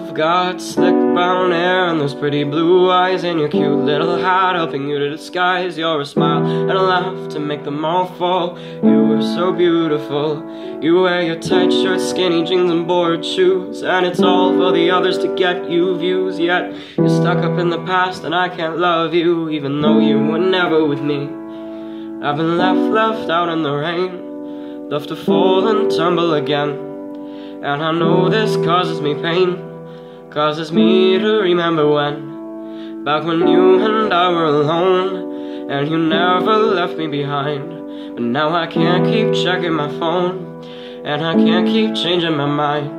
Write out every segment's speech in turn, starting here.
You've got slick brown hair and those pretty blue eyes, and your cute little hat helping you to disguise your smile and a laugh to make them all fall. You were so beautiful. You wear your tight shirts, skinny jeans and board shoes, and it's all for the others to get you views. Yet you're stuck up in the past and I can't love you, even though you were never with me. I've been left out in the rain, left to fall and tumble again. And I know this causes me pain, causes me to remember when, back when you and I were alone, and you never left me behind. But now I can't keep checking my phone, and I can't keep changing my mind.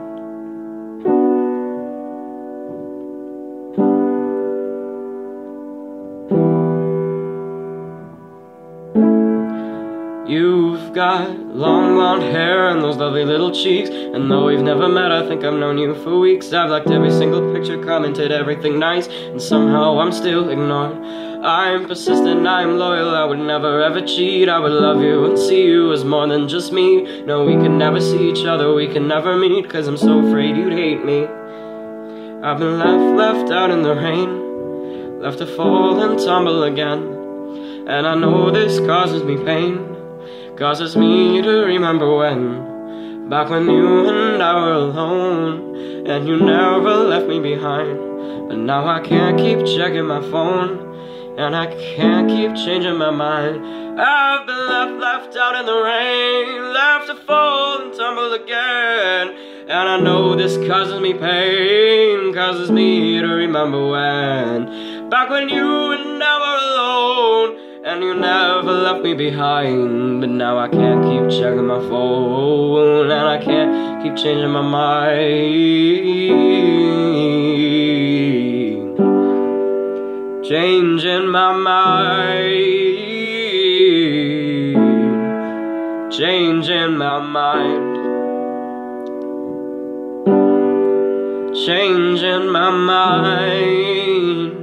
You've got long blonde hair and those lovely little cheeks, and though we've never met, I think I've known you for weeks. I've liked every single picture, commented everything nice, and somehow I'm still ignored. I'm persistent, I'm loyal, I would never ever cheat. I would love you and see you as more than just me. No, we can never see each other, we can never meet, 'cause I'm so afraid you'd hate me. I've been left out in the rain, left to fall and tumble again. And I know this causes me pain, causes me to remember when, back when you and I were alone, and you never left me behind. But now I can't keep checking my phone, and I can't keep changing my mind. I've been left out in the rain, left to fall and tumble again. And I know this causes me pain, causes me to remember when, back when you and I were alone, and you never left me behind. But now I can't keep checking my phone, and I can't keep changing my mind. Changing my mind. Changing my mind. Changing my mind.